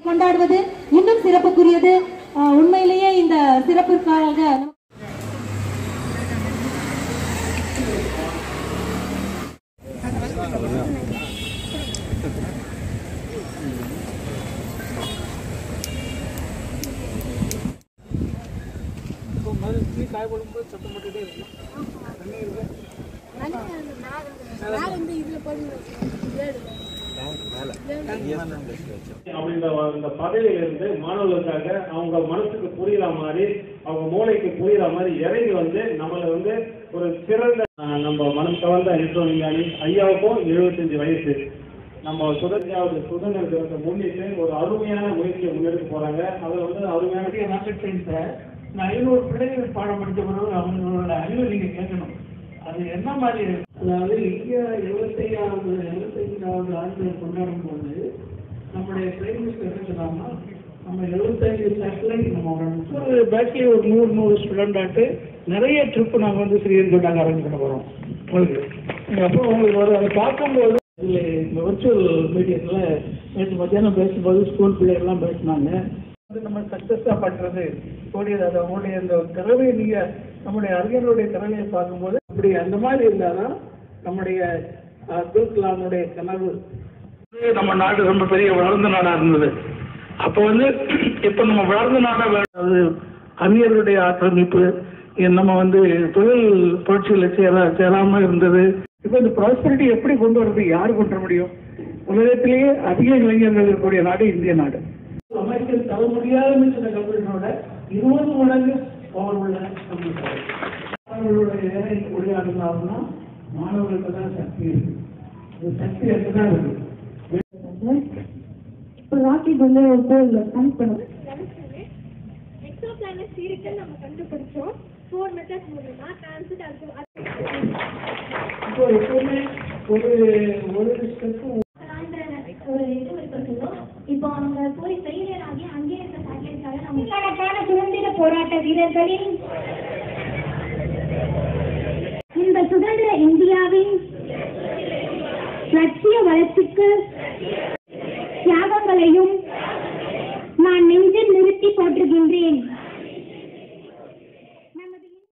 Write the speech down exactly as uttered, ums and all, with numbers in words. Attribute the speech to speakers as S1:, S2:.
S1: கொண்டாடுவது இன்னும் சிறப்புக்குரியது. உண்மையிலேயே இந்த சிறப்பிற்காக
S2: அப்படின்ற பதவியிலிருந்து மாணவர்களுக்காக அவங்க மனசுக்கு புரியுற மாதிரி அவங்க மூளைக்கு புரியுற மாதிரி இறங்கி வந்து நம்மளை வந்து ஒரு சிறந்த நம்ம மனம் கவர்ந்த இஸ்ரோ விஞ்ஞானி ஐயாவுக்கும் எழுபத்தஞ்சு வயசு நம்ம சுதந்திராவது சுதந்திர தினத்தை முன்னிட்டு ஒரு அருமையான முயற்சியை முன்னெடுக்க போறாங்க. அதில் வந்து அருமையான
S3: ராக்கெட் சயின்ஸை ஐநூறு பிள்ளைகள் பாடம் படித்த பிறகு அவங்களோட அறிவை நீங்க கேட்கணும். அது என்ன மாதிரி அதாவது இந்தியா எழுபத்தையாவது எழுபத்தைந்தாவது ஆண்டு கொண்டாடும் போது நம்முடைய பிரைம் மினிஸ்டர் என்ன சொன்னாங்கன்னா நம்ம எழுபத்தைந்து சேட்டலைட் நம்ம ஒரு பேட்ச்லேயே ஒரு நூறு நூறு ஸ்டூடெண்ட் ஆட்டு நிறைய ட்ரிப்பு நாங்கள் வந்து ஸ்ரீஹரிகோட்டாங்க அரேஞ்ச் பண்ண போகிறோம் உங்களுக்கு. அப்போ உங்களுக்கு ஒரு அதை பார்க்கும்போது இந்த விர்ச்சுவல் மீடியத்தில் நேற்று மத்தியானம் பேசும்போது ஸ்கூல் பிள்ளைகள்லாம் பேசினாங்க. அது நம்ம சக்ஸஸாக பண்ணுறது கூடியது அது அவங்களுடைய அந்த திறமையை நீங்கள் நம்முடைய அறிஞர்களுடைய திறமையை பார்க்கும்போது இப்படி அந்த மாதிரி இருந்தால் தான் நம்முடைய அப்துல் கலாமுடைய கனவு. நம்ம நாடு ரொம்ப பெரிய வளர்ந்த நாடாக இருந்தது. அப்போ வந்து இப்போ நம்ம வளர்ந்த நாடாக அது அறிஞர்களுடைய ஆக்கிரமிப்பு நம்ம வந்து தொழில் புரட்சியில் சேர சேராமல் இருந்தது. இப்போ இந்த ப்ராஸ்பரிட்டி எப்படி கொண்டு வரது யார் கொண்டு வர முடியும்? உலகத்திலேயே அதிக இளைஞர்கள் இருக்கக்கூடிய நாடு இந்திய நாடு. அமைச்சர் தர முடியாத சில கம்பெனிகளோட இருபது மடங்கு பவர் உள்ள கம்பெனிகள். மாணவர்களுடைய வேலை உரையாடுனாருன்னா மாணவர்களுக்கு தான் சக்தி இருக்கு. அந்த சக்தி அதுதான் இருக்கு.
S4: ராக்கெட் வந்து பண்ணுவோம்
S5: எக்ஸோ பிளானட் சீரிக்கல் நம்ம கண்டுபிடிச்சோம். ஃபோர் மெத்தட்ஸ் மூலமா டிரான்சிட் ஆகும்.
S3: இப்போ எப்பவுமே ஒரு ஒரு ஸ்டெப்
S5: ஒரு இது இருக்கட்டும். இப்போ அவங்க போய் ஃபெயிலியர் ஆகி அங்கே இருக்க சேட்டலைட்ஸால
S4: நம்ம சுதந்திர போராட்ட வீரர்களின் இந்த சுதந்திர இந்தியாவின் லட்சிய வளர்ச்சிக்கு தியாகங்களையும் நான் நெஞ்சில் நிறுத்தி போற்றுகின்றேன்.